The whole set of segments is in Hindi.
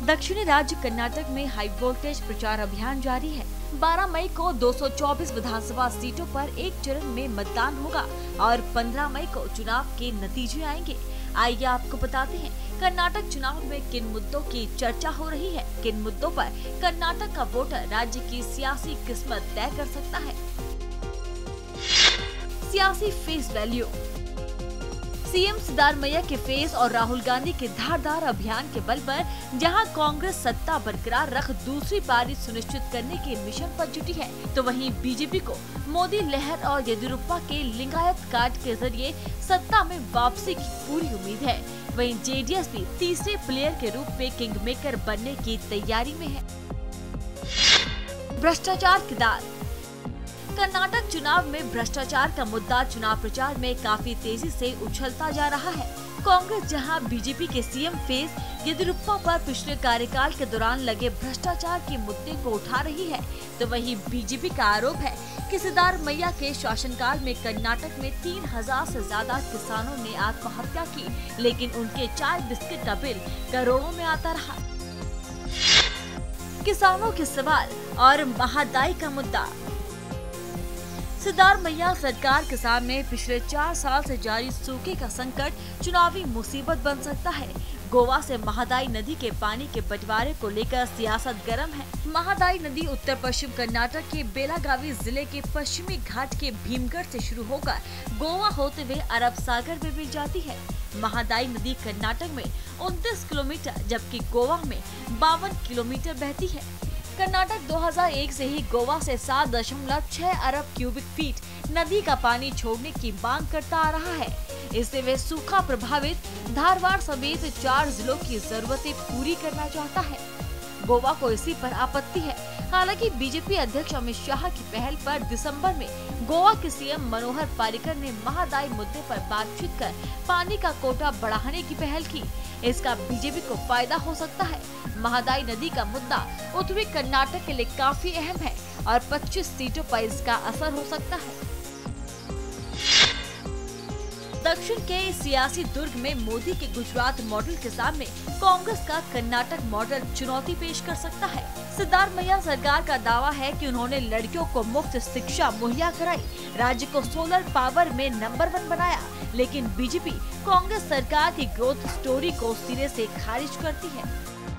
दक्षिणी राज्य कर्नाटक में हाई वोल्टेज प्रचार अभियान जारी है। 12 मई को 224 विधानसभा सीटों पर एक चरण में मतदान होगा और 15 मई को चुनाव के नतीजे आएंगे। आइए आपको बताते हैं कर्नाटक चुनाव में किन मुद्दों की चर्चा हो रही है, किन मुद्दों पर कर्नाटक का वोटर राज्य की सियासी किस्मत तय कर सकता है। सियासी फेस वैल्यू। सीएम सिद्धारमैया के फेस और राहुल गांधी के धारदार अभियान के बल पर जहां कांग्रेस सत्ता बरकरार रख दूसरी पारी सुनिश्चित करने के मिशन पर जुटी है, तो वहीं बीजेपी को मोदी लहर और येदियुरप्पा के लिंगायत कार्ड के जरिए सत्ता में वापसी की पूरी उम्मीद है। वहीं जेडीएस भी तीसरे प्लेयर के रूप में किंग मेकर बनने की तैयारी में है। भ्रष्टाचार की दाल। कर्नाटक चुनाव में भ्रष्टाचार का मुद्दा चुनाव प्रचार में काफी तेजी से उछलता जा रहा है। कांग्रेस जहां बीजेपी के सीएम फेस येदियुरप्पा पर पिछले कार्यकाल के दौरान लगे भ्रष्टाचार के मुद्दे को उठा रही है, तो वहीं बीजेपी का आरोप है कि सिद्धारमैया के शासनकाल में कर्नाटक में 3000 से ज्यादा किसानों ने आत्महत्या की, लेकिन उनके चाय बिस्किट का बिल करोड़ों में आता रहा। किसानों के सवाल और महंगाई का मुद्दा। सिद्धारमैया सरकार के सामने पिछले 4 साल से जारी सूखे का संकट चुनावी मुसीबत बन सकता है। गोवा से महादाई नदी के पानी के बंटवारे को लेकर सियासत गर्म है। महादाई नदी उत्तर पश्चिम कर्नाटक के बेलागावी जिले के पश्चिमी घाट के भीमगढ़ से शुरू होकर गोवा होते हुए अरब सागर में मिल जाती है। महादाई नदी कर्नाटक में 29 किलोमीटर जबकि गोवा में 52 किलोमीटर बहती है। कर्नाटक 2001 से ही गोवा से 7.6 अरब क्यूबिक फीट नदी का पानी छोड़ने की मांग करता आ रहा है। इससे वे सूखा प्रभावित धारवाड़ समेत 4 जिलों की जरूरतें पूरी करना चाहता है। गोवा को इसी पर आपत्ति है। हालांकि बीजेपी अध्यक्ष अमित शाह की पहल पर दिसंबर में गोवा के सीएम मनोहर पर्रिकर ने महादाई मुद्दे पर बातचीत कर पानी का कोटा बढ़ाने की पहल की। इसका बीजेपी को फायदा हो सकता है। महादाई नदी का मुद्दा उत्तरी कर्नाटक के लिए काफी अहम है और 25 सीटों पर इसका असर हो सकता है। दक्षिण के सियासी दुर्ग में मोदी के गुजरात मॉडल के सामने कांग्रेस का कर्नाटक मॉडल चुनौती पेश कर सकता है। सिद्धारमैया सरकार का दावा है कि उन्होंने लड़कियों को मुफ्त शिक्षा मुहैया कराई, राज्य को सोलर पावर में नंबर 1 बनाया, लेकिन बीजेपी कांग्रेस सरकार की ग्रोथ स्टोरी को सिरे से खारिज करती है।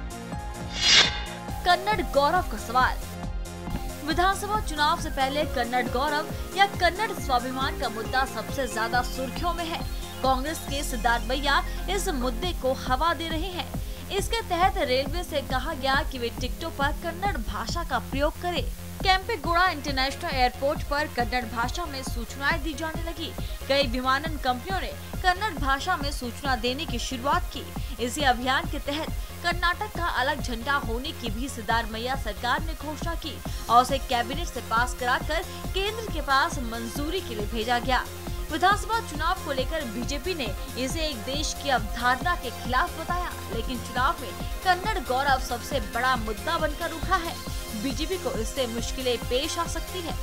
कन्नड़ गौरव का सवाल। विधानसभा चुनाव से पहले कन्नड़ गौरव या कन्नड़ स्वाभिमान का मुद्दा सबसे ज्यादा सुर्खियों में है। कांग्रेस के सिद्धारमैया इस मुद्दे को हवा दे रहे हैं। इसके तहत रेलवे से कहा गया कि वे टिकटों पर कन्नड़ भाषा का प्रयोग करें। केम्पेगौड़ा इंटरनेशनल एयरपोर्ट पर कन्नड़ भाषा में सूचनाएं दी जाने लगी। कई विमानन कंपनियों ने कन्नड़ भाषा में सूचना देने की शुरुआत की। इसी अभियान के तहत कर्नाटक का अलग झंडा होने की भी सिद्धारमैया सरकार ने घोषणा की और उसे कैबिनेट से पास कराकर केंद्र के पास मंजूरी के लिए भेजा गया। विधानसभा चुनाव को लेकर बीजेपी ने इसे एक देश की अवधारणा के खिलाफ बताया, लेकिन चुनाव में कन्नड़ गौरव सबसे बड़ा मुद्दा बनकर उठा है। बीजेपी को इससे मुश्किलें पेश आ सकती है।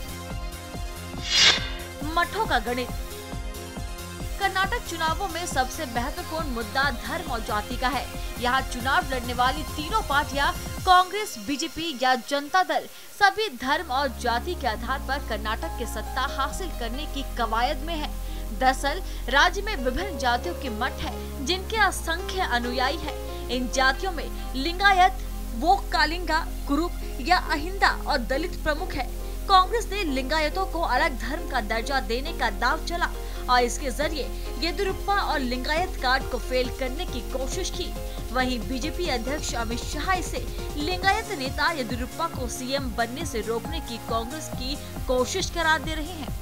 मठों का गणित। कर्नाटक चुनावों में सबसे महत्वपूर्ण मुद्दा धर्म और जाति का है। यहाँ चुनाव लड़ने वाली तीनों पार्टियां कांग्रेस, बीजेपी या जनता दल सभी धर्म और जाति के आधार पर कर्नाटक की सत्ता हासिल करने की कवायद में है। दरअसल राज्य में विभिन्न जातियों के मठ है जिनके असंख्य अनुयायी हैं। इन जातियों में लिंगायत, वोक्कालिंगा, कुरुप या अहिंदा और दलित प्रमुख है। कांग्रेस ने लिंगायतों को अलग धर्म का दर्जा देने का दाव चला और इसके जरिए येदियुरप्पा और लिंगायत कार्ड को फेल करने की कोशिश की। वहीं बीजेपी अध्यक्ष अमित शाह इसे लिंगायत नेता येदियुरप्पा को सीएम बनने से रोकने की कांग्रेस की कोशिश करार दे रहे हैं।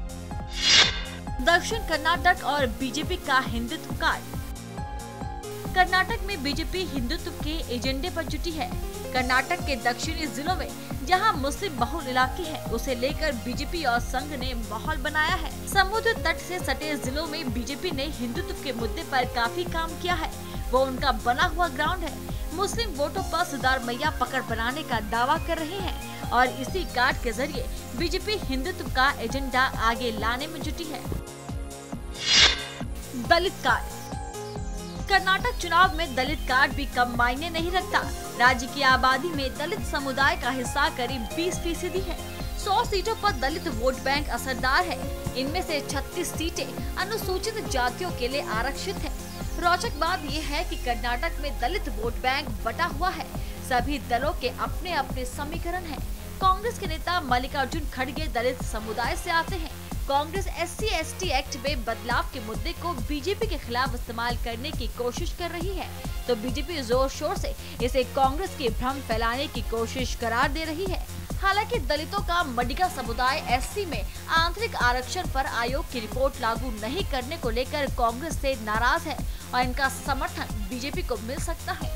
दक्षिण कर्नाटक और बीजेपी का हिंदुत्व कार्ड। कर्नाटक में बीजेपी हिंदुत्व के एजेंडे पर जुटी है। कर्नाटक के दक्षिणी जिलों में जहां मुस्लिम बहुल इलाके हैं, उसे लेकर बीजेपी और संघ ने माहौल बनाया है। समुद्र तट से सटे जिलों में बीजेपी ने हिंदुत्व के मुद्दे पर काफी काम किया है। वो उनका बना हुआ ग्राउंड है। मुस्लिम वोटों पर सिद्धारमैया पकड़ बनाने का दावा कर रहे हैं और इसी कार्ड के जरिए बीजेपी हिंदुत्व का एजेंडा आगे लाने में जुटी है। दलित कार्ड। कर्नाटक चुनाव में दलित कार्ड भी कम मायने नहीं रखता। राज्य की आबादी में दलित समुदाय का हिस्सा करीब 20% है। 100 सीटों पर दलित वोट बैंक असरदार है। इनमें से 36 सीटें अनुसूचित जातियों के लिए आरक्षित है। रोचक बात यह है कि कर्नाटक में दलित वोट बैंक बटा हुआ है। सभी दलों के अपने अपने समीकरण हैं। कांग्रेस के नेता मल्लिकार्जुन खड़गे दलित समुदाय से आते हैं। कांग्रेस SC/ST एक्ट में बदलाव के मुद्दे को बीजेपी के खिलाफ इस्तेमाल करने की कोशिश कर रही है, तो बीजेपी जोर शोर से इसे कांग्रेस के भ्रम फैलाने की कोशिश करार दे रही है। हालांकि दलितों का मडिगा समुदाय SC में आंतरिक आरक्षण पर आयोग की रिपोर्ट लागू नहीं करने को लेकर कांग्रेस से नाराज है और इनका समर्थन बीजेपी को मिल सकता है।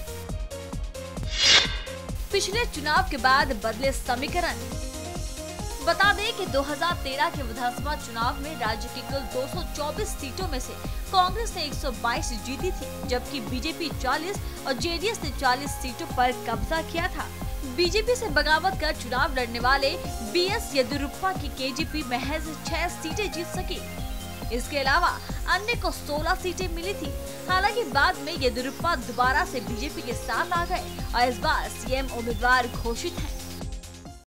पिछले चुनाव के बाद बदले समीकरण। बता दें कि 2013 के विधानसभा चुनाव में राज्य की कुल 224 सीटों में से कांग्रेस ने 122 जीती थी, जबकि बीजेपी 40 और जेडीएस ने 40 सीटों पर कब्जा किया था। बीजेपी से बगावत कर चुनाव लड़ने वाले BS येदियुरप्पा की केजेपी महज 6 सीटें जीत सकी। इसके अलावा अन्य को 16 सीटें मिली थी। हालांकि बाद में येदियुरप्पा दोबारा से बीजेपी के साथ आ गए और इस बार CM उम्मीदवार घोषित हैं।